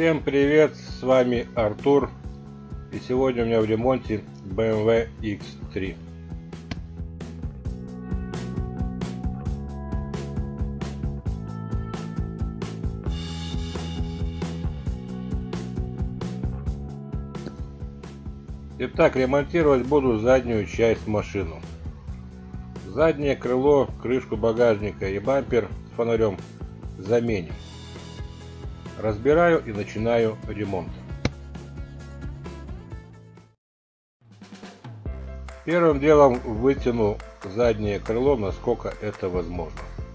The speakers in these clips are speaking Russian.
Всем привет, с вами Артур, и сегодня у меня в ремонте BMW X3. Итак, ремонтировать буду заднюю часть машины. Заднее крыло, крышку багажника и бампер с фонарем заменим. Разбираю и начинаю ремонт. Первым делом вытяну заднее крыло, насколько это возможно.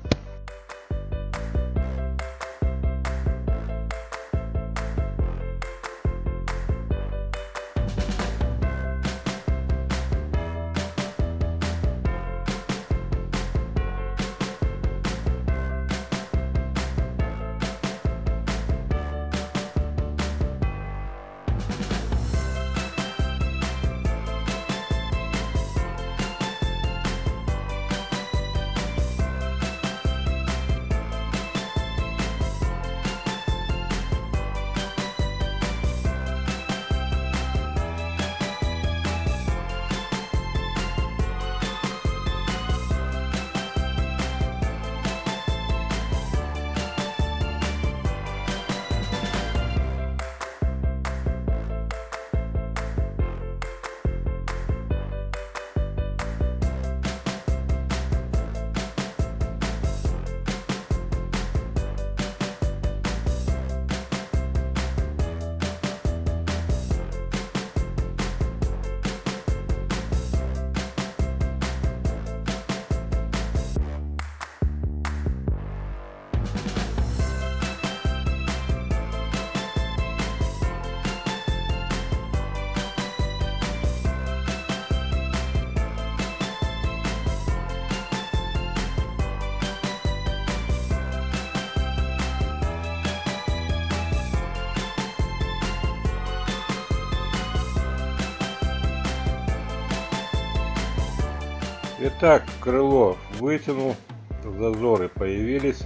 Итак, крыло вытянул, зазоры появились.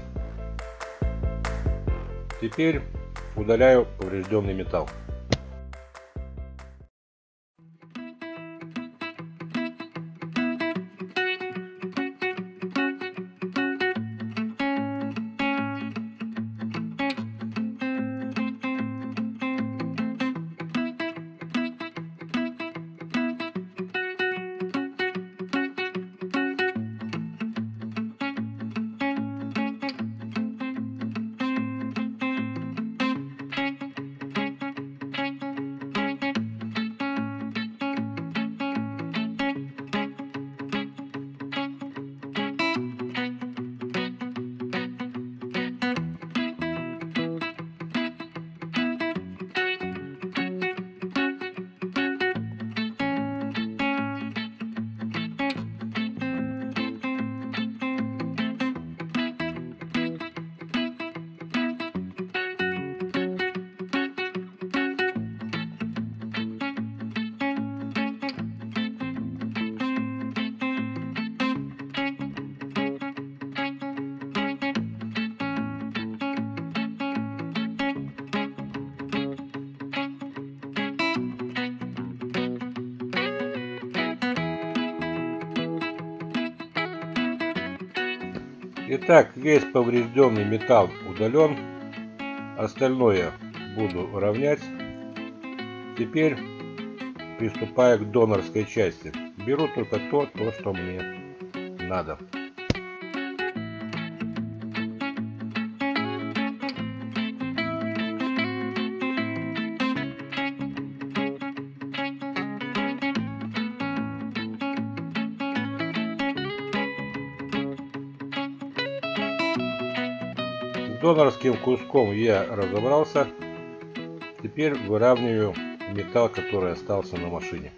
Теперь удаляю поврежденный металл. Итак, весь поврежденный металл удален, остальное буду равнять. Теперь приступаю к донорской части. Беру только то, что мне надо. С донорским куском я разобрался. Теперь выравниваю металл, который остался на машине.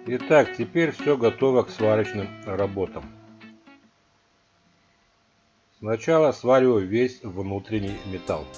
Итак, теперь все готово к сварочным работам. Сначала свариваю весь внутренний металл.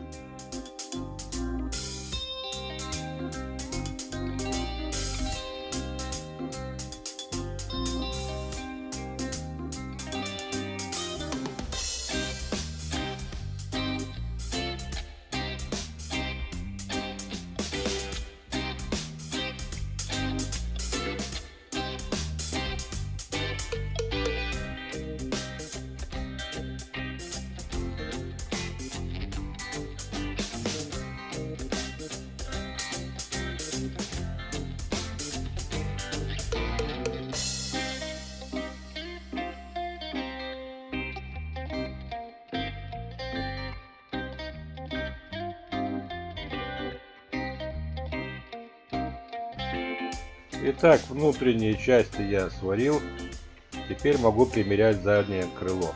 Итак, внутренние части я сварил. Теперь могу примерять заднее крыло.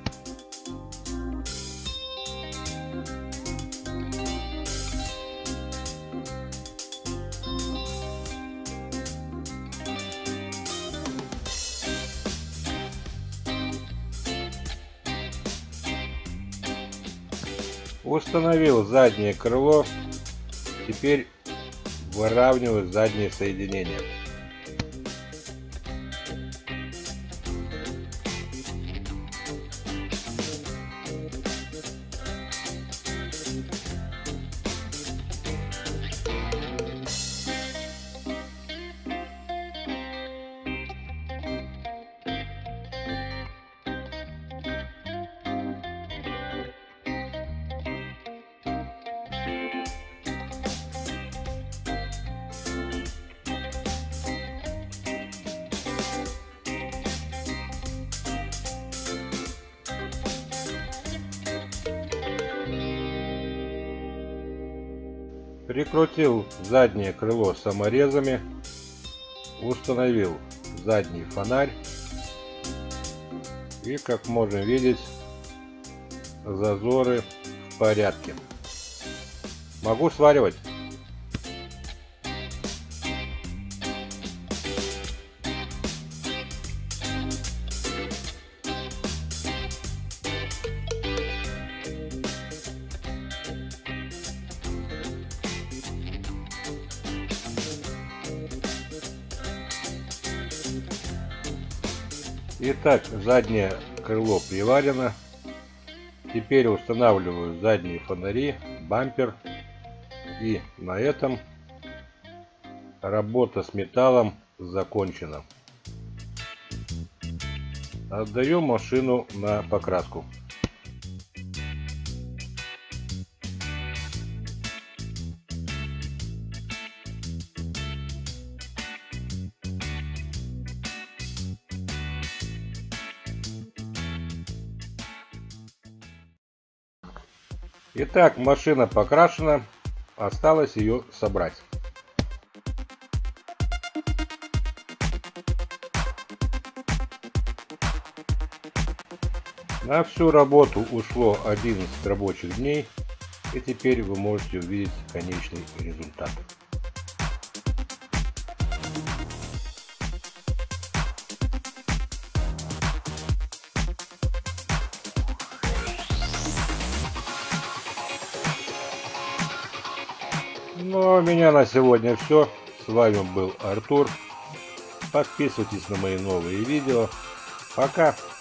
Установил заднее крыло. Теперь выравниваю задние соединения. Прикрутил заднее крыло саморезами, установил задний фонарь и, как можно видеть, зазоры в порядке. Могу сваривать. Итак, заднее крыло приварено. Теперь устанавливаю задние фонари, бампер. И на этом работа с металлом закончена. Отдаю машину на покраску. Итак, машина покрашена, осталось ее собрать. На всю работу ушло 11 рабочих дней, и теперь вы можете увидеть конечный результат. Ну а у меня на сегодня все. С вами был Артур. Подписывайтесь на мои новые видео. Пока!